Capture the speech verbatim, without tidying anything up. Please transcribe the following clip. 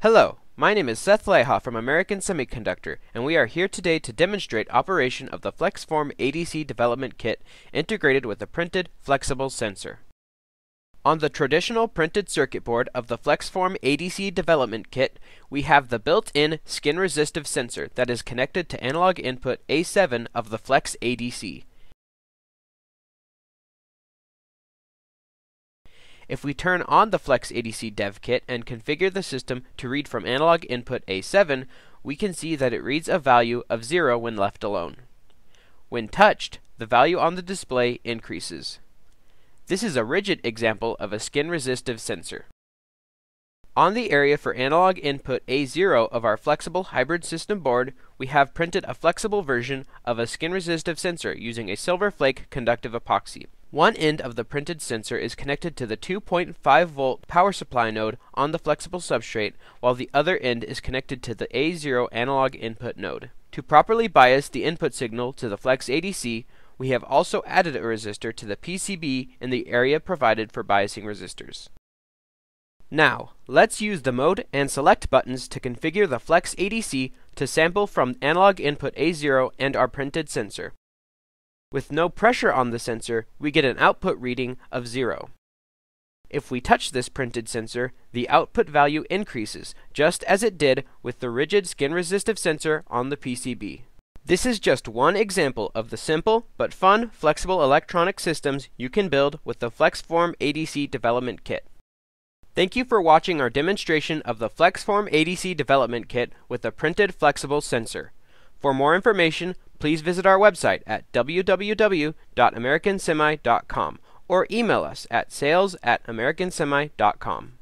Hello, my name is Seth Leija from American Semiconductor, and we are here today to demonstrate operation of the FleXform-A D C Development Kit integrated with a printed, flexible sensor. On the traditional printed circuit board of the FleXform-A D C Development Kit, we have the built-in skin-resistive sensor that is connected to analog input A seven of the FleX-A D C. If we turn on the FleX-A D C Dev Kit and configure the system to read from analog input A seven, we can see that it reads a value of zero when left alone. When touched, the value on the display increases. This is a rigid example of a skin-resistive sensor. On the area for analog input A zero of our flexible hybrid system board, we have printed a flexible version of a skin-resistive sensor using a silver flake conductive epoxy. One end of the printed sensor is connected to the two point five volt power supply node on the flexible substrate, while the other end is connected to the A zero analog input node. To properly bias the input signal to the FleX-A D C, we have also added a resistor to the P C B in the area provided for biasing resistors. Now, let's use the mode and select buttons to configure the FleX-A D C to sample from analog input A zero and our printed sensor. With no pressure on the sensor, we get an output reading of zero. If we touch this printed sensor, the output value increases, just as it did with the rigid skin-resistive sensor on the P C B. This is just one example of the simple but fun flexible electronic systems you can build with the FleXform-A D C Development Kit. Thank you for watching our demonstration of the FleXform-A D C Development Kit with a printed flexible sensor. For more information, please visit our website at w w w dot american semi dot com or email us at sales at american semi dot com.